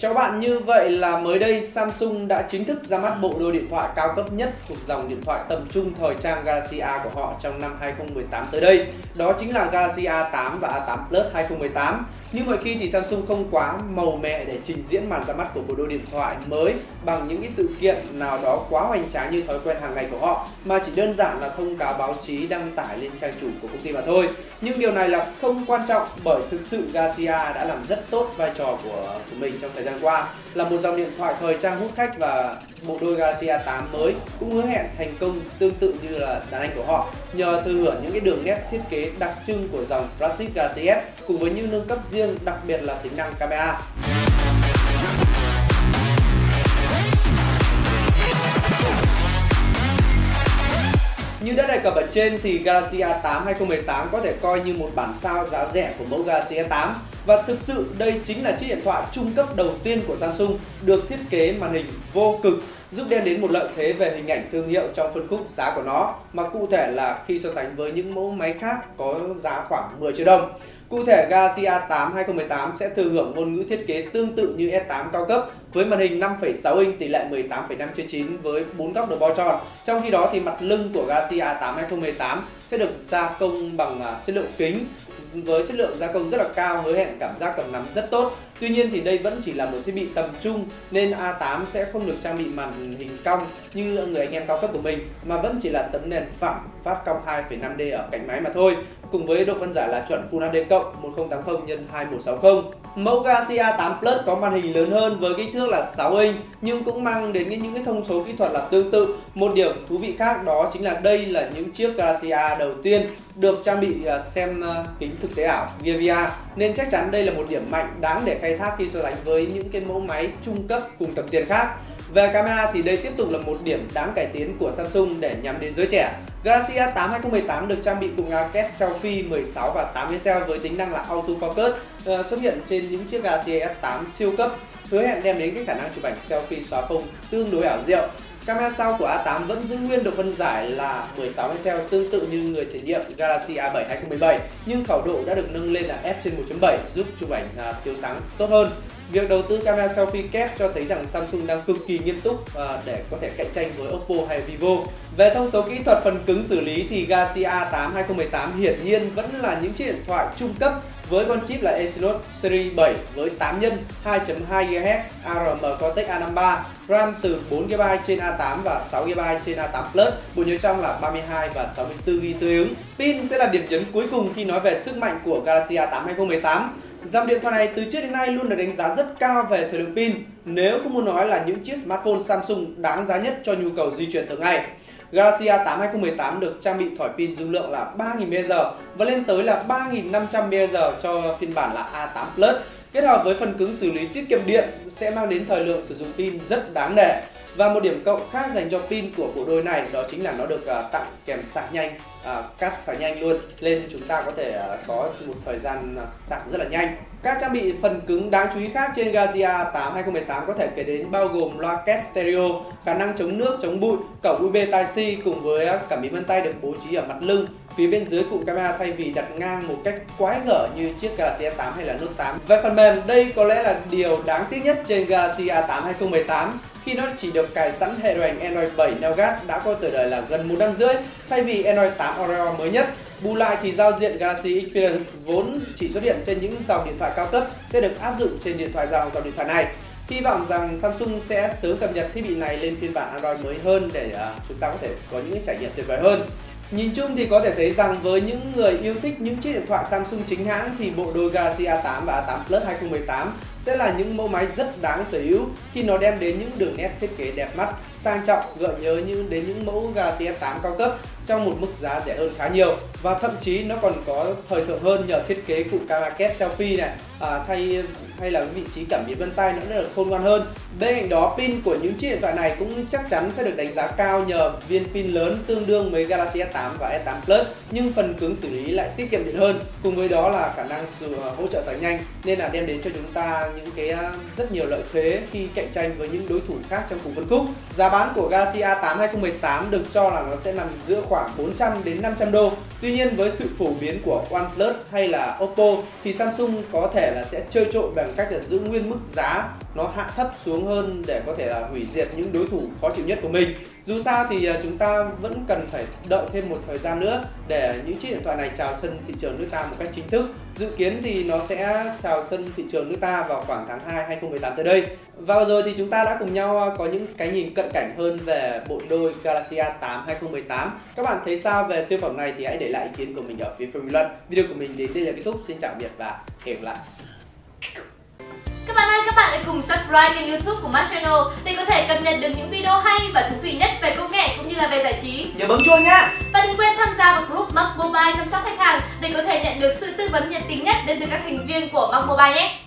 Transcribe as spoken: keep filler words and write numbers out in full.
Chào các bạn, như vậy là mới đây Samsung đã chính thức ra mắt bộ đôi điện thoại cao cấp nhất thuộc dòng điện thoại tầm trung thời trang Galaxy A của họ trong năm hai không một tám tới đây. Đó chính là Galaxy A tám và A tám Plus hai không một tám. Như mọi khi thì Samsung không quá màu mè để trình diễn màn ra mắt của bộ đôi điện thoại mới bằng những cái sự kiện nào đó quá hoành tráng như thói quen hàng ngày của họ, mà chỉ đơn giản là thông cáo báo chí đăng tải lên trang chủ của công ty mà thôi. Nhưng điều này là không quan trọng, bởi thực sự Galaxy A đã làm rất tốt vai trò của, của mình trong thời gian qua, là một dòng điện thoại thời trang hút khách, và bộ đôi Galaxy A tám mới cũng hứa hẹn thành công tương tự như là đàn anh của họ, nhờ thừa hưởng những cái đường nét thiết kế đặc trưng của dòng flagship Galaxy S cùng với những nâng cấp riêng, đặc biệt là tính năng camera. Như đã đề cập ở trên thì Galaxy A tám hai không một tám có thể coi như một bản sao giá rẻ của mẫu Galaxy S tám, và thực sự đây chính là chiếc điện thoại trung cấp đầu tiên của Samsung được thiết kế màn hình vô cực, giúp đem đến một lợi thế về hình ảnh thương hiệu trong phân khúc giá của nó, mà cụ thể là khi so sánh với những mẫu máy khác có giá khoảng mười triệu đồng. Cụ thể, Galaxy A tám hai không một tám sẽ thừa hưởng ngôn ngữ thiết kế tương tự như S tám cao cấp với màn hình năm phẩy sáu inch tỷ lệ mười tám phẩy năm chia chín với bốn góc độ bo tròn. Trong khi đó thì mặt lưng của Galaxy A tám hai không một tám sẽ được gia công bằng chất lượng kính với chất lượng gia công rất là cao, hứa hẹn cảm giác cầm nắm rất tốt. Tuy nhiên thì đây vẫn chỉ là một thiết bị tầm trung, nên A tám sẽ không được trang bị màn hình cong như người anh em cao cấp của mình, mà vẫn chỉ là tấm nền phẳng phát cong hai phẩy năm D ở cạnh máy mà thôi, cùng với độ phân giải là chuẩn Full hát đê cộng một nghìn tám mươi nhân hai một sáu không. Mẫu Galaxy A tám Plus có màn hình lớn hơn với kích thước là sáu inch, nhưng cũng mang đến những cái thông số kỹ thuật là tương tự. Một điểm thú vị khác đó chính là đây là những chiếc Galaxy A đầu tiên được trang bị xem kính thực tế ảo vê rờ, nên chắc chắn đây là một điểm mạnh đáng để khai thác khi so sánh với những cái mẫu máy trung cấp cùng tầm tiền khác. Về camera thì đây tiếp tục là một điểm đáng cải tiến của Samsung để nhắm đến giới trẻ. Galaxy A tám hai không một tám được trang bị cùng kép selfie mười sáu và tám megapixel với tính năng là auto focus, uh, xuất hiện trên những chiếc Galaxy S tám siêu cấp, hứa hẹn đem đến cái khả năng chụp ảnh selfie xóa phông tương đối ảo diệu. Camera sau của A tám vẫn giữ nguyên độ phân giải là mười sáu megapixel tương tự như người thử nghiệm Galaxy A bảy hai không một bảy, nhưng khẩu độ đã được nâng lên là F trên một chấm bảy, giúp chụp ảnh uh, thiếu sáng tốt hơn. Việc đầu tư camera selfie kép cho thấy rằng Samsung đang cực kỳ nghiêm túc để có thể cạnh tranh với Oppo hay Vivo. Về thông số kỹ thuật phần cứng xử lý thì Galaxy A tám hai không một tám hiển nhiên vẫn là những chiếc điện thoại trung cấp với con chip là Exynos Series bảy với tám nhân hai chấm hai gigahertz A R M Cortex A năm mươi ba, RAM từ bốn gi ga bai trên A tám và sáu gi ga bai trên A tám Plus, bộ nhớ trong là ba mươi hai và sáu mươi tư gi ga bai tương ứng. Pin sẽ là điểm nhấn cuối cùng khi nói về sức mạnh của Galaxy A tám hai không một tám. Dòng điện thoại này từ trước đến nay luôn được đánh giá rất cao về thời lượng pin, nếu không muốn nói là những chiếc smartphone Samsung đáng giá nhất cho nhu cầu di chuyển thường ngày. Galaxy A tám hai không một tám được trang bị thỏi pin dung lượng là ba nghìn mAh và lên tới là ba nghìn năm trăm mAh cho phiên bản là A tám Plus. Kết hợp với phần cứng xử lý tiết kiệm điện sẽ mang đến thời lượng sử dụng pin rất đáng nể. Và một điểm cộng khác dành cho pin của bộ đôi này đó chính là nó được uh, tặng kèm sạc nhanh, uh, cáp sạc nhanh luôn, nên chúng ta có thể uh, có một thời gian uh, sạc rất là nhanh. Các trang bị phần cứng đáng chú ý khác trên Galaxy A tám hai không một tám có thể kể đến bao gồm loa kép stereo, khả năng chống nước, chống bụi, cổng u ét bê Type C cùng với uh, cảm biến vân tay được bố trí ở mặt lưng. Phía bên dưới cụm camera thay vì đặt ngang một cách quái gở như chiếc Galaxy S tám hay là Note tám. Về phần mềm, đây có lẽ là điều đáng tiếc nhất trên Galaxy A tám hai không một tám, khi nó chỉ được cài sẵn hệ điều hành Android bảy Nougat đã có tuổi đời là gần một năm rưỡi thay vì Android tám Oreo mới nhất. Bù lại thì giao diện Galaxy Experience vốn chỉ xuất hiện trên những dòng điện thoại cao cấp sẽ được áp dụng trên điện thoại dòng dòng điện thoại này. Hy vọng rằng Samsung sẽ sớm cập nhật thiết bị này lên phiên bản Android mới hơn để uh, chúng ta có thể có những trải nghiệm tuyệt vời hơn. Nhìn chung thì có thể thấy rằng với những người yêu thích những chiếc điện thoại Samsung chính hãng thì bộ đôi Galaxy A tám và A tám Plus hai không một tám sẽ là những mẫu máy rất đáng sở hữu khi nó đem đến những đường nét thiết kế đẹp mắt, sang trọng, gợi nhớ như đến những mẫu Galaxy S tám cao cấp trong một mức giá rẻ hơn khá nhiều, và thậm chí nó còn có thời thượng hơn nhờ thiết kế cụm camera kép selfie này, à, thay hay là vị trí cảm biến vân tay nó rất là khôn ngoan hơn. Bên cạnh đó, pin của những chiếc điện thoại này cũng chắc chắn sẽ được đánh giá cao nhờ viên pin lớn tương đương với Galaxy S tám và S tám Plus, nhưng phần cứng xử lý lại tiết kiệm điện hơn, cùng với đó là khả năng sự hỗ trợ sạc nhanh, nên là đem đến cho chúng ta những cái rất nhiều lợi thế khi cạnh tranh với những đối thủ khác trong cùng phân khúc. Giá bán của Galaxy A tám hai không một tám được cho là nó sẽ nằm giữa khoảng bốn trăm đến năm trăm đô. Tuy nhiên với sự phổ biến của OnePlus hay là Oppo thì Samsung có thể là sẽ chơi trội bằng cách là giữ nguyên mức giá nó hạ thấp xuống hơn để có thể là hủy diệt những đối thủ khó chịu nhất của mình. Dù sao thì chúng ta vẫn cần phải đợi thêm một thời gian nữa để những chiếc điện thoại này chào sân thị trường nước ta một cách chính thức. Dự kiến thì nó sẽ chào sân thị trường nước ta vào khoảng tháng hai hai không một tám tới đây. Và vừa rồi thì chúng ta đã cùng nhau có những cái nhìn cận cảnh hơn về bộ đôi Galaxy A tám hai không một tám. Các bạn thấy sao về siêu phẩm này thì hãy để lại ý kiến của mình ở phía phần bình luận. Video của mình đến đây là kết thúc. Xin chào tạm biệt và hẹn gặp lại. Các bạn ơi, các bạn hãy cùng subscribe kênh YouTube của Max Channel để có thể cập nhật được những video hay và thú vị nhất về công nghệ cũng như là về giải trí. Nhớ bấm chuông nhá. Và đừng quên tham gia vào group Max Mobile chăm sóc khách hàng để có thể nhận được sự tư vấn nhiệt tình nhất đến từ các thành viên của Max Mobile nhé.